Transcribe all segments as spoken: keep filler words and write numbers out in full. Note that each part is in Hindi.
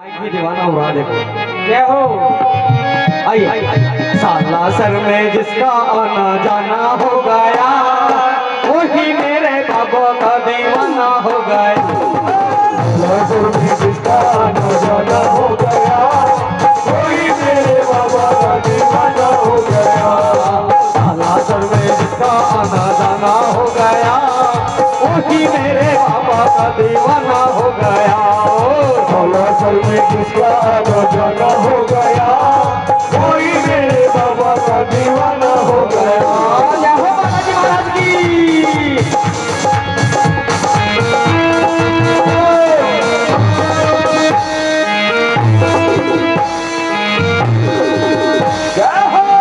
भी दीवाना उड़ा देखो। जय हो। आई साला सर में जिसका आना जाना हो गया, वही मेरे बाबा का दीवाना हो गया। साला सर में जिसका आना जाना हो गया, वही मेरे बाबा का दीवाना हो गया। साला सर में जिसका आना जाना हो गया, वही मेरे बाबा का दीवाना हो गया। साला सर में जिसका आना जाना हो गया, वही मेरे बाबा का दीवाना हो गया। जय हो बालाजी महाराज की। जय हो।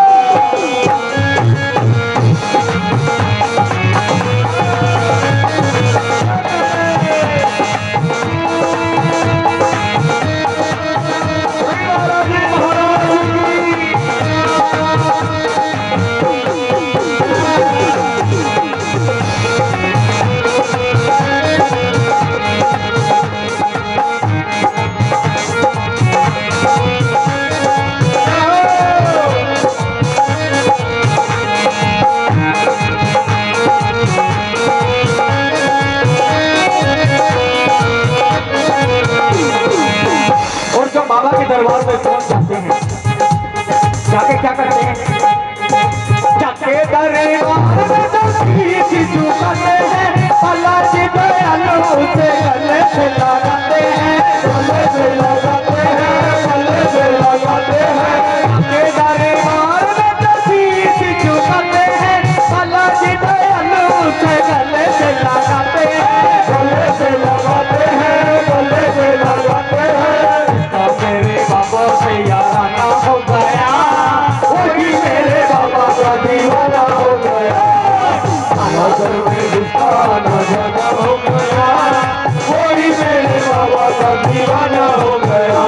बाबा के दरबार में पहुंच जाते हैं, जाके क्या करते हैं? जाके दरबार में दस्ती झुकाते हैं, अल्लाह जी दयालु से गले से लगाते हैं, गले से लगाते हैं, गले से लगाते हैं। जाके दरबार में दस्ती झुकाते हैं, अल्लाह जी दयालु से गले से लगाते हैं, गले से लगाते हैं, गले से लगाते हैं। मेरे बाबा से याराना हो गया, वही मेरे बाबा का दीवाना हो गया। साला सर में जिसका आना जाना हो गया, वही मेरे बाबा का दीवाना हो गया।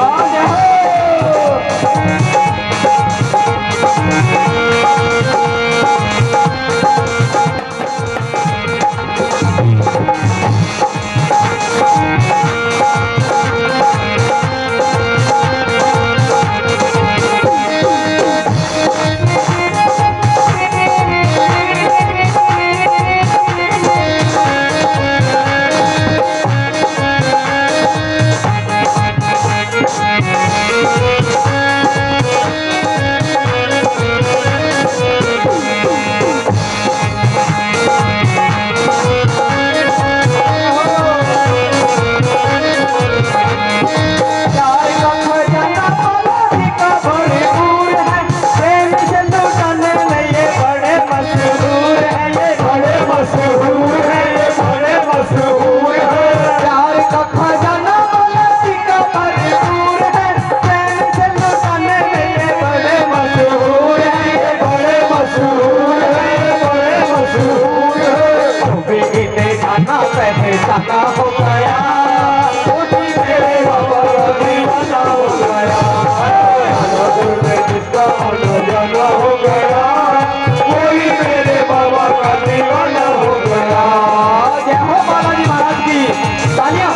पहचाना हो गया, वही मेरे बाबा का दीवाना हो गया। साला सर में जिसका आना जाना हो गया, वही मेरे बाबा का दीवाना हो गया। जय हो बालाजी महाराज की। तालियां।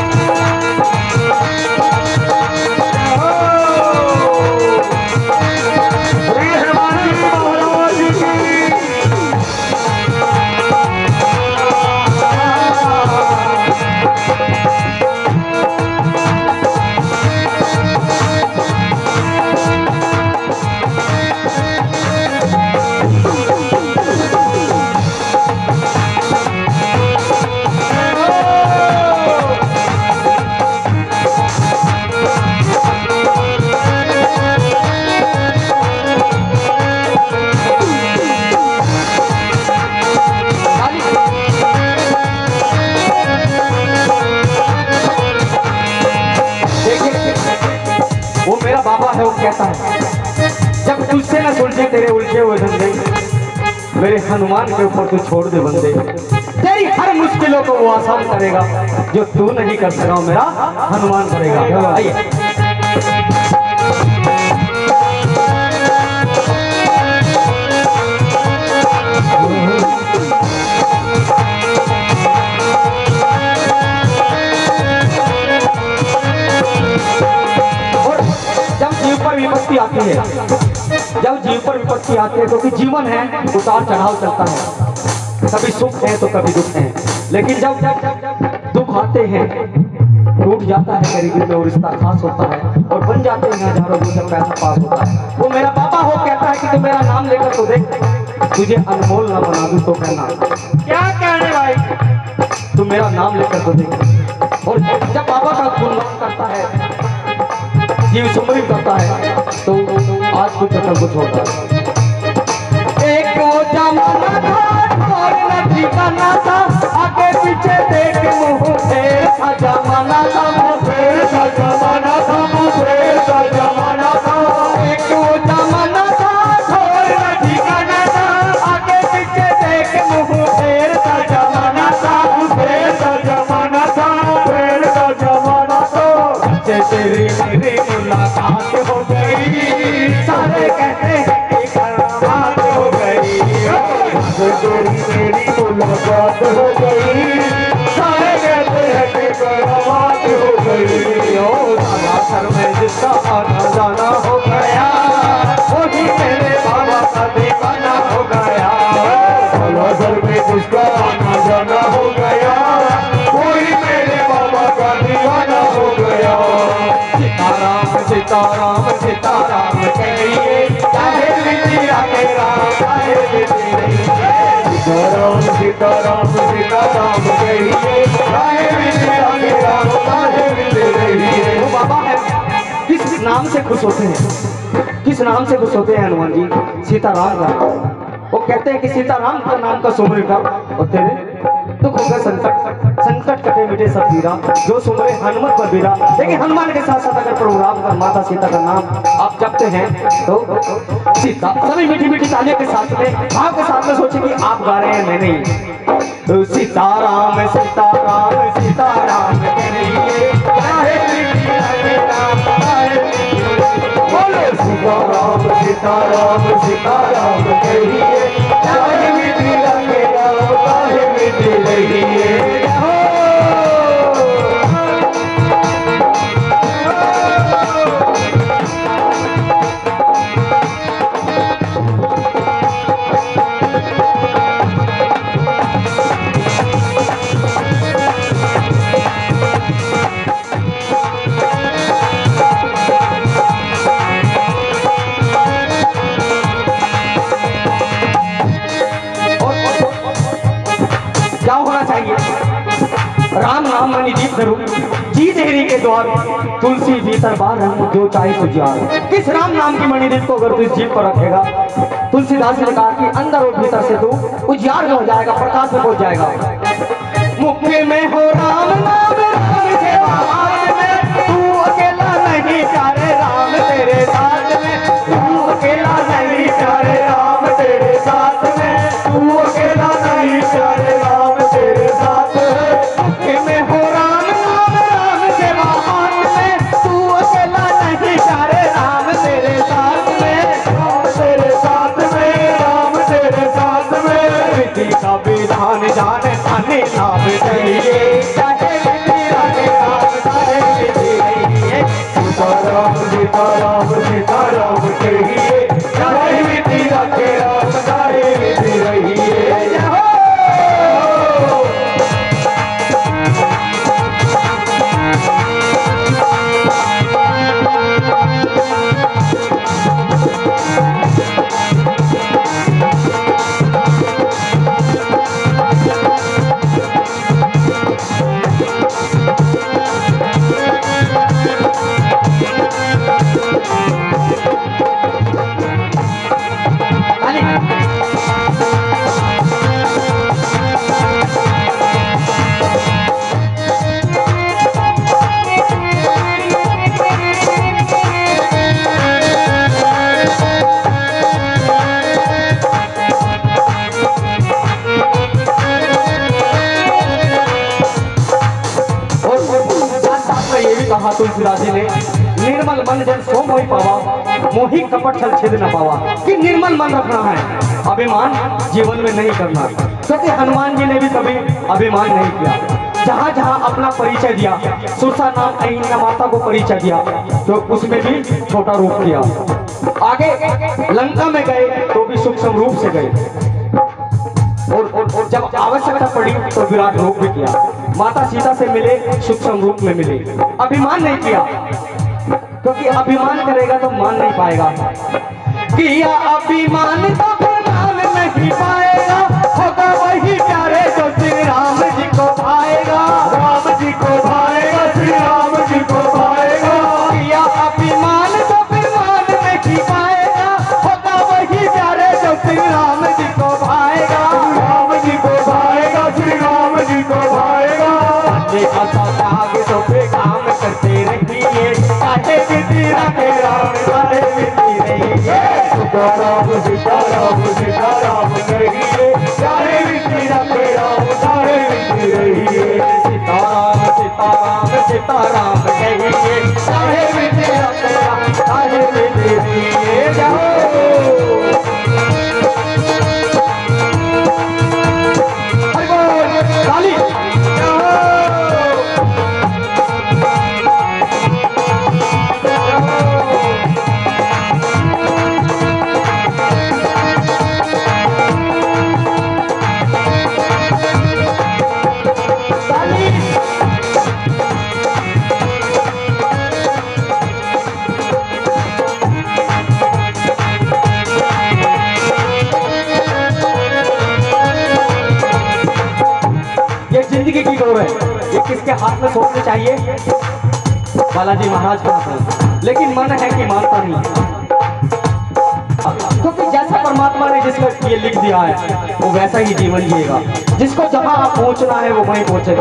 श्री हनुमान जी महाराज की। वो मेरा बाबा है, वो कहता है जब तुझसे न सुलझे तेरे उलझे हुए धंधे, मेरे हनुमान के ऊपर तू छोड़ दे बंदे। तेरी हर मुश्किलों को वो आसान करेगा, जो तू नहीं कर सका मेरा हनुमान करेगा। आइए। पर विपत्ति आती है, जब जीव पर विपत्ति आती है, क्योंकि जीवन है उतार चढ़ाव चलता है, कभी सुख है तो कभी दुख है, लेकिन जब दुख आते हैं टूट जाता है गरीबी में और रिश्ता खास होता है और बन जाते हैं हजारों जब पैसा पास होता है। वो मेरा पापा हो कहता है कि तू मेरा नाम लेकर तो देख, तुझे अनमोल ना बना दूं तो कहना क्या कहने भाई, तू मेरा नाम लेकर तो देख। और जब बाबा का गुणगान करता है, जीव सुमरी करता है, तो आज कुछ न कुछ होता है। एक वो जमाना था और न ठिकाना था, आगे पीछे देख मुँह फेर था जमाना था, मुँह फेर था जमाना था, मुँह फेर था जमाना था। एक वो जमाना था और न ठिकाना था, आगे पीछे देख मुँह फेर था जमाना था, मुँह फेर था जमाना था, फेर था जमाना था। जैसे तेरी मेरी मुलाकात हो गई, सारे कहते हैं कि करामात हो गई, तेरी मेरी मुलाकात हो गई, सारे कहते हैं कि करामात हो गई। ओ दादा सर में जिसका आना जाना हो गया, वही मेरे बाबा का दीवाना हो गया। दादा सर में जिसका आना जाना हो गया, वही मेरे बाबा का दीवाना हो गया। सीताराम सीताराम सीताराम कहिए, चाहे बिटिया के राम, चाहे बिटिया सीताराम सीताराम सीताराम कहिए, चाहे बिटिया के राम, चाहे बिटिया। वो बाबा है किस नाम से खुश होते हैं, किस नाम से खुश होते हैं हनुमान जी? सीताराम का। वो कहते हैं कि सीताराम का नाम का सुमरे का और तेरे दुख होगा संकट, संकट कटे मिटे सब पीरा, जो सुमरे हनुमत पर बीरा। लेकिन हनुमान के साथ साथ अगर प्रभु राम का, माता सीता का नाम आप जपते हैं तो सीता सभी मीठी मीठी तालियों के साथ में, भाव के साथ में सोचे कि आप गा रहे हैं, मैं नहीं। तो सीताराम सीताराम सीताराम कहिए, चाहे बिटिया के राम, चाहे बोलो सीताराम सीताराम सीताराम कहिए, चाहे बिटिया के राम, चाहे बिटिया। राम नाम मणि दीप धरू, जी देहरी के द्वार, तुलसी भीतर बार रंग जो चाहे सुजियार। किस राम नाम की मणि दीप को अगर तू इस जीप पर रखेगा, तुलसीदास ने कहा कि अंदर और भीतर से तू उजियार में हो जाएगा, प्रकाश में पहुंच जाएगा। मुख्य में हो राम नाम, राम सेवा हाथ में, तू अकेला नहीं प्यारे राम तेरे साथ में, तू अकेला नहीं प्यारे राम तेरे साथ में, तू अकेला नहीं प्यारे राम तेरे साथ में। मुख्य में हो राम नाम, राम सेवा हाथ में, तू अकेला नहीं प्यारे राम तेरे साथ में, राम तेरे साथ में, राम तेरे साथ में। विधि का विधान जाने थाने नाम चाहिए, चाहे बिटिया के राम, चाहे बिटिया। सीताराम सीताराम सीताराम कहिए, चाहे बिटिया के राम, चाहे बिटिया। कहा तुलसीदास जी ने, निर्मल मन जन सो मोहि पावा, मोहि कपट छल छेद न पावा। कि निर्मल मन रखना है, अभिमान जीवन में नहीं करना, क्योंकि हनुमान जी ने भी कभी अभिमान नहीं किया। जहाँ जहाँ अपना परिचय दिया, सुरसा नाम अहिल्या माता को परिचय दिया, तो उसमें भी छोटा रूप किया। आगे लंका में गए तो भी सूक्ष्म रूप से गए, और, और, और जब आवश्यकता पड़ी तो विराट रूप भी किया। माता सीता से मिले, सूक्ष्म रूप में मिले। अभिमान नहीं किया, क्योंकि अभिमान करेगा तो मान नहीं पाएगा। किया अभिमान तो फिर मान नहीं पाएगा, होगा वही प्यारे जो श्री राम जी को भाएगा। राम जी को भाएगा, श्री राम जी को भाएगा। किया अभिमान तो फिर मान नहीं पाएगा, होगा वही प्यारे जो श्री राम जी को भाएगा। राम जी को भाएगा, श्री राम जी को भाएगा। आगे तो फिर काम करते रहिए, चाहे विधि रखे राम चाहे विधि रहिए। सीताराम सीताराम सीताराम कहिए, चाहे विधि रखे राम चाहे विधि रहिए। सीताराम सीताराम सीताराम कहिए, चाहे विधि रखे राम चाहे विधि रहिए। जाओ जिंदगी की दौड़ है, ये किसके हाथ में सोचनी चाहिए? बालाजी महाराज के हाथ में। लेकिन मन है कि मानता नहीं, क्योंकि जैसा परमात्मा ने जिसको ये लिख दिया है वो वैसा ही जीवन जिएगा। जिसको जहां आप पहुंचना है वो वहीं पहुंचेगा।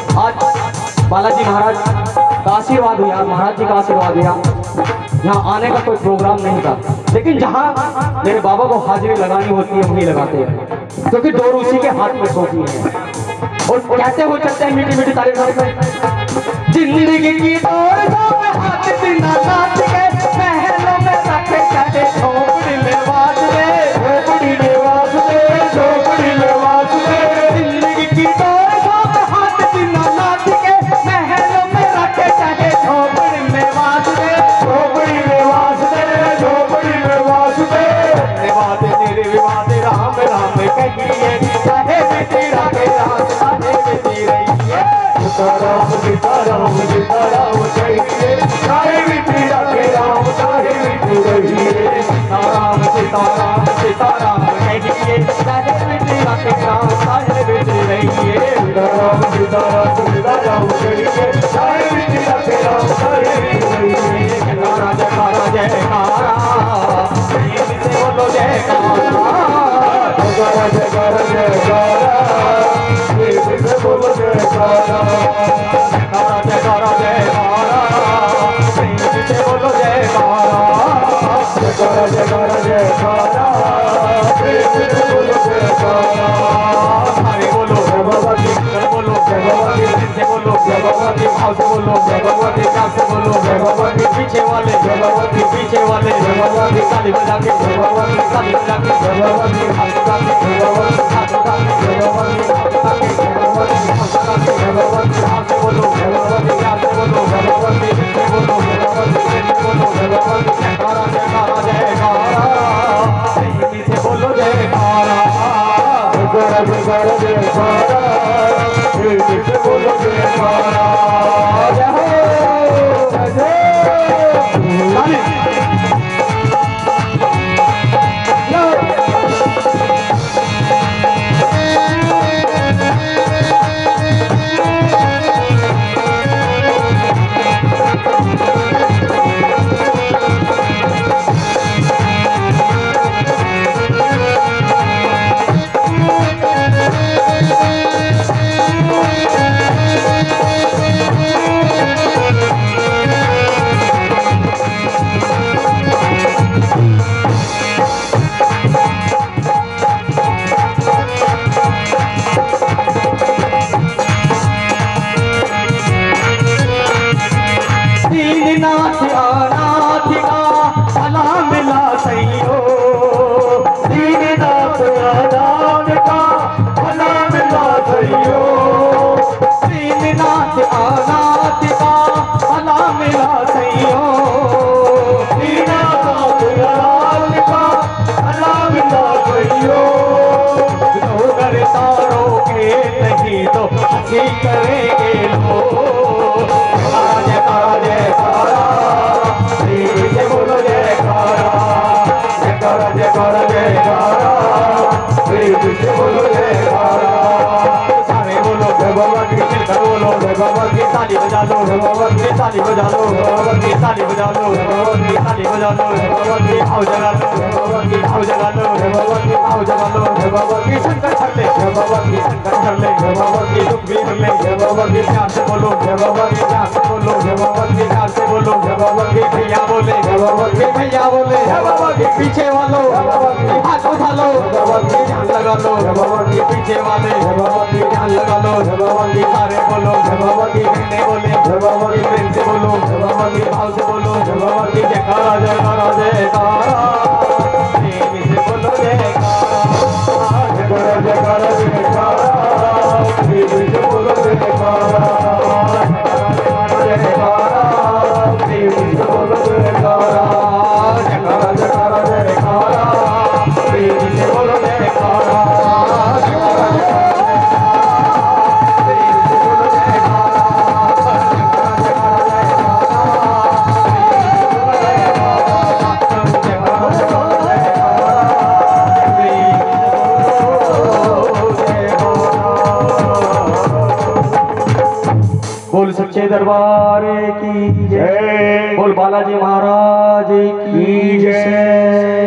आज बालाजी महाराज का आशीर्वाद हुआ, महाराज जी का आशीर्वाद हुआ, यहाँ आने का कोई प्रोग्राम नहीं था, लेकिन जहाँ मेरे बाबा को हाजिरी लगानी होती है वहीं लगाते हैं, क्योंकि डोर उसी के हाथ में सोती है। और कैसे हो सकते हैं मीठी मीठी तारीफ में। जिंदगी की डोर हाथ बिना नाच के, महलों में रखे चाहे झोपड़ी में वास दे, झोपड़ी में वास दे, झोपड़ी में वास दे। जिंदगी की डोर हाथ बिना नाच के, महलों में रखे चाहे झोपड़ी में वास दे, झोपड़ी में वास दे, झोपड़ी में वास दे। धन्यवाद निर्विवाद राम राम कहिए, चाहे बेटी राधे राम चाहे बेटी रहिए। सीताराम सीताराम सीताराम कहिए, चाहे बेटी राधे राम चाहे बेटी रहिए। सीताराम सीताराम सीताराम कहिए, चाहे बेटी राधे राम चाहे बेटी रहिए। सीताराम सीताराम सीताराम कहिए, चाहे बेटी राधे राम चाहे बेटी रहिए। जयकारा जयकारा जयकारा, प्रेम से बोलो जयकारा। जयकारा जयकारा जयकारा, प्रेम से बोलो जयकारा। जयकारा जयकारा जयकारा, प्रेम से बोलो जयकारा। जयकारा जयकारा जयकारा, प्रेम से बोलो जयकारा। हरे बोलो जय बाबा की, जय बोलो जय बाबा की, दिल से बोलो जय बाबा की, भाव से बोलो जय बाबा की, प्यार से बोलो जय बाबा की। पीछे वाले जय बाबा की, पीछे वाले जय बाबा की, ताली बजा के जय बाबा की, ताली बजा के जय बाबा की, हाथ उठा के जय बाबा की, हाथ उठा के जय बाबा की, हाथ उठा के जय बाबा की, हाथ उठा के जय बाबा की। भाव से बोलो जय बाबा की, प्यार से बोलो जय बाबा की, दिल से बोलो जय बाबा की, प्रेम से बोलो जय बाबा की। जयकारा जयकारा जयकारा, प्रेम से बोलो जयकारा। जयकारा जयकारा जयकारा, प्रेम से बोलो जयकारा। जय हो जय नाथ अनाथ का भला मिला सैयो, दीननाथ अनाथ का भला मिला सैयो। बजा लो, ये ताली बजा लो, ये ताली बजा लो, ये ताली बजा लो, ये आओ जगा लो, ये आओ जगा लो, ये आओ जगा लो, ये शंकर छड़ ले, ये शंकर छड़ ले, ये दुख भी कर ले, ये प्यार से बोलो, ये प्यार से बोलो, ये प्यार से बोलो, ये भैया बोले, ये भैया बोले, ये पीछे वालों हाथ उठा लो, ये ध्यान लगा लो, ये पीछे वाले ये ध्यान लगा लो, ये सारे बोलो, ये कहने बोले, ये प्रेम से बोलो, ये भाव से बोलो, ये जयकारा जयकारा जयकारा, प्रेम से बोलो जयकारा, जयकारा जयकारा जयकारा, प्रेम से बोलो जयकारा, जयकारा जयकारा, प्रेम से बोलो जयकारा, जयकारा जयकारा जयकारा, प्रेम से बोलो जयकारा, बोल सच्चे दरबार की जय, बोल बालाजी महाराज की जय।